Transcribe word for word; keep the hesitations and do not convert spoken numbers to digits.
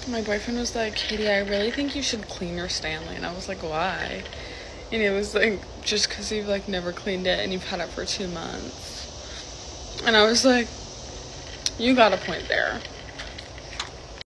my boyfriend was like, Katie, I really think you should clean your Stanley. And I was like, why? And it was like, just because you've like never cleaned it and you've had it for two months. And I was like, you got a point there.